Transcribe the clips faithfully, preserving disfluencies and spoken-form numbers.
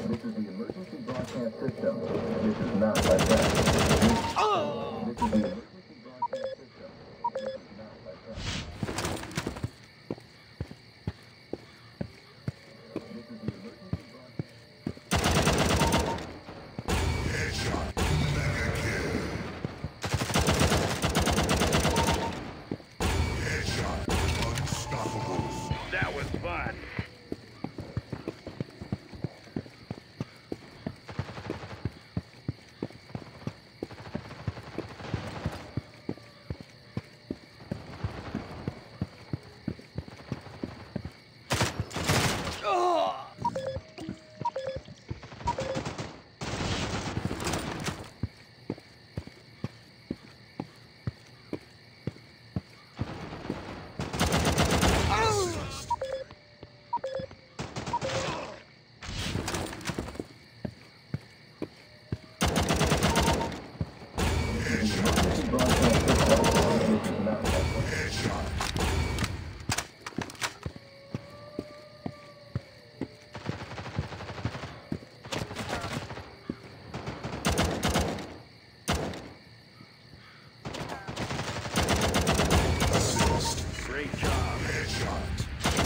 This is the emergency broadcast system. This is not like that. Oh! This is the emergency broadcast system. This is not like that. This is the emergency broadcast. Headshot. Mega kill. Headshot. Unstoppable. That was fun. Great job. Headshot.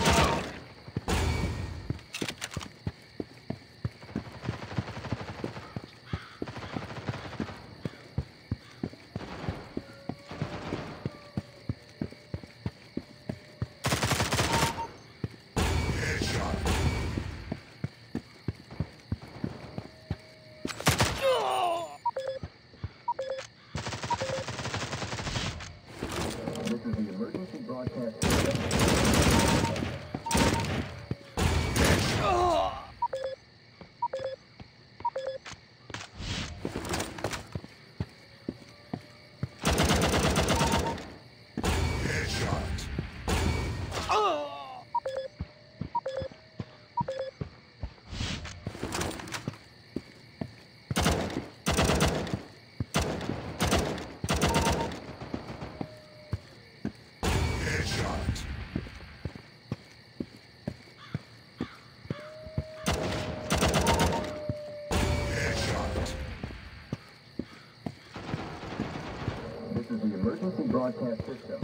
This is the emergency broadcast system. This is the emergency broadcast system.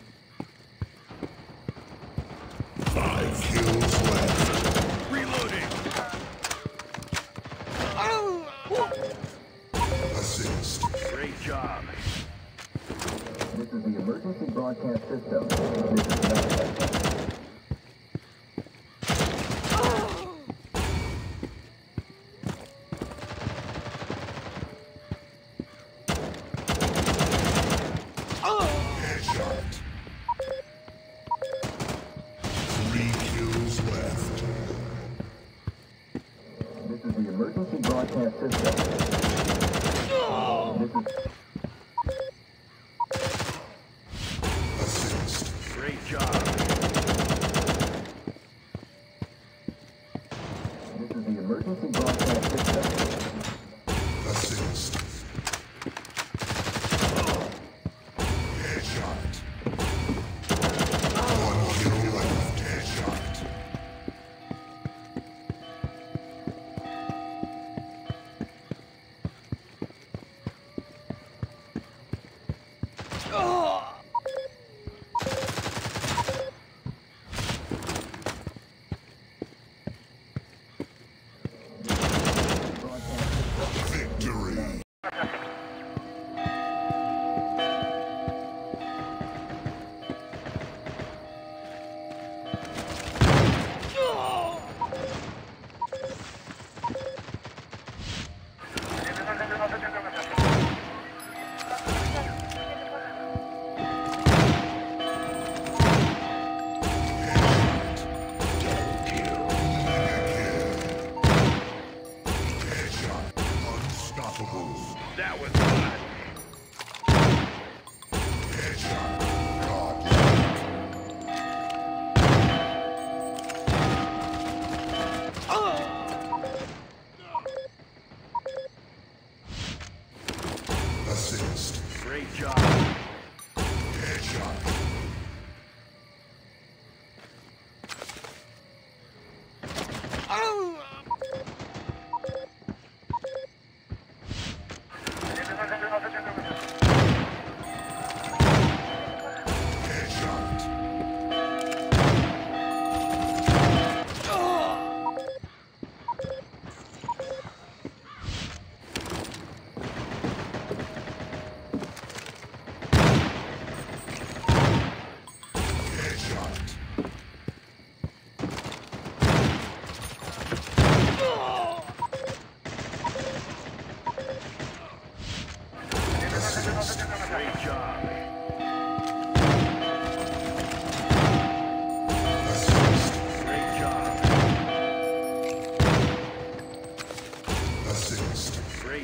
Five kills left. Reloading. Assist. Great job. This is the emergency broadcast system. This is not like that. Headshot. Three kills left. This is the emergency broadcast system. This is Assist. Great job. this is the emergency broadcast system. Assist. Headshot. One kill left. Headshot. Victory. Unstoppable. That was fun. Headshot. God. Assist. Great job. Headshot.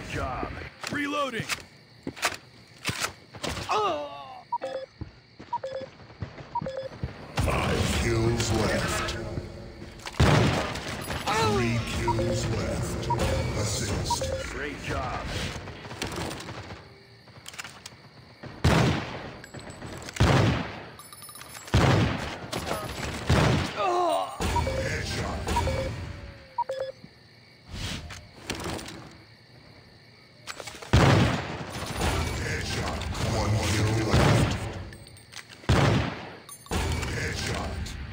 Great job. Reloading. Five kills left. Three kills left. Assist. Great job. Headshot. Headshot. One kill left. Headshot.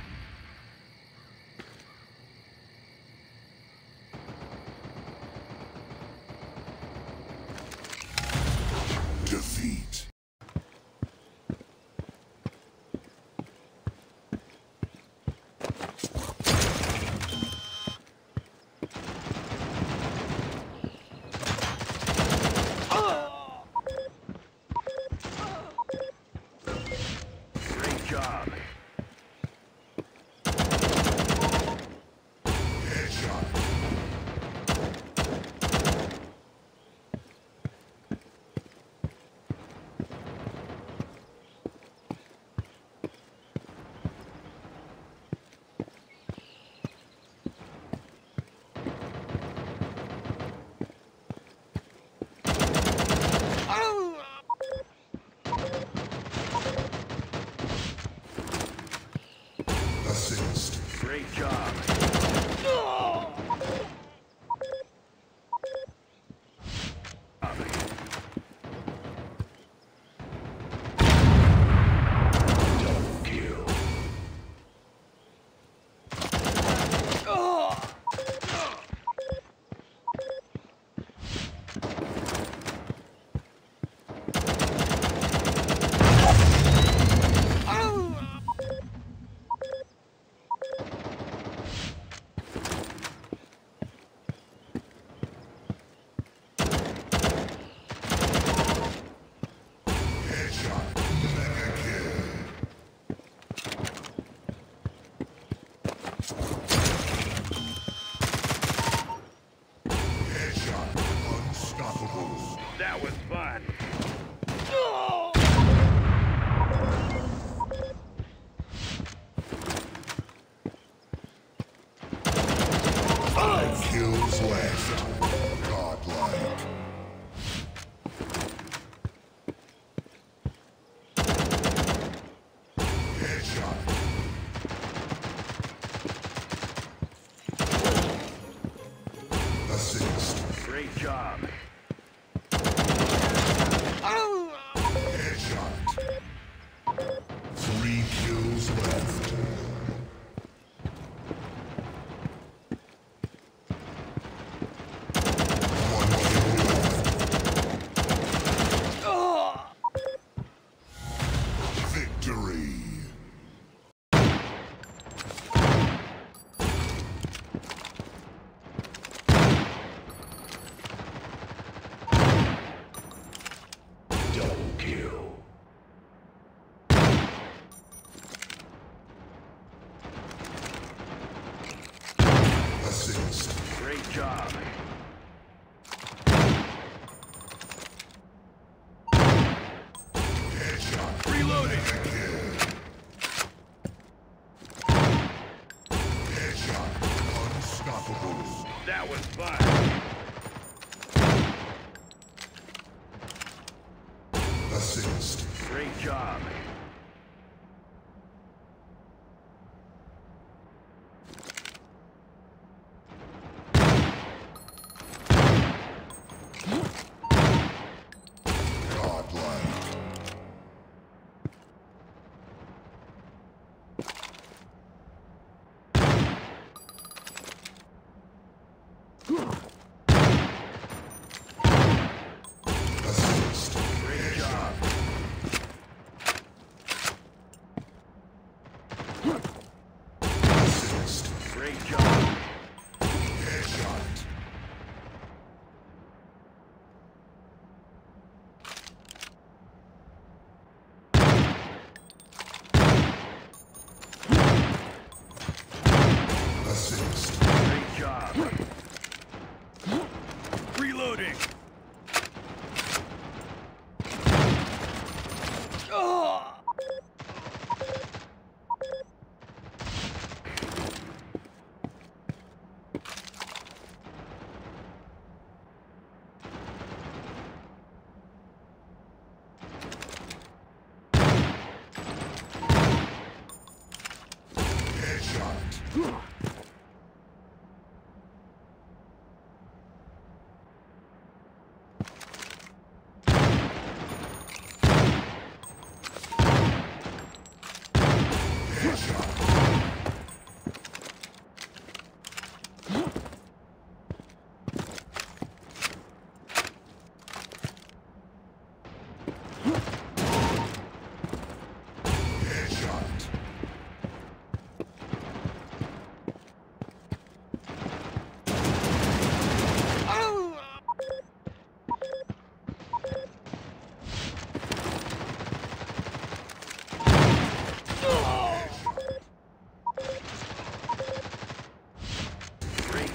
Defeat. Great job. Headshot. Assist. Great job. Double kill. Headshot. Mega kill. Headshot. Unstoppable. That was fun. Five kills left. Godlike. Headshot. Assist. Great job. Headshot. Three kills left. One kill left. Victory. Double kill. Assist. Great job. Headshot. Reloading. Headshot. Unstoppable. That was fun. Assist. Great job. Godlike. Assist. Great job.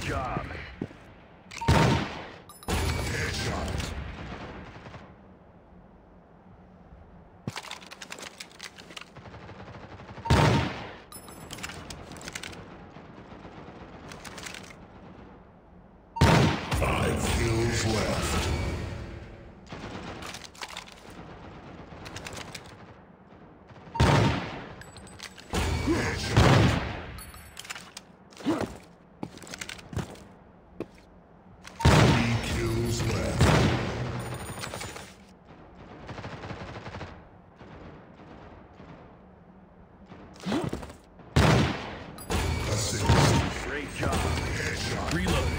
job. Headshot. Five kills left. Headshot. Three kills left. Assist. Great job. Headshot. Reloading.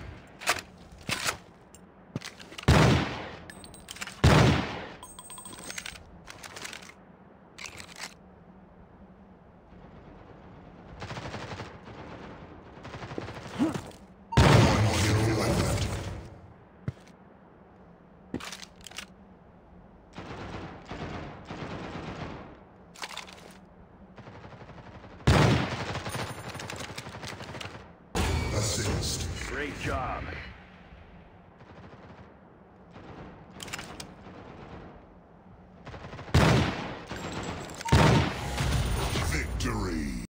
One kill left. Assist. Great job.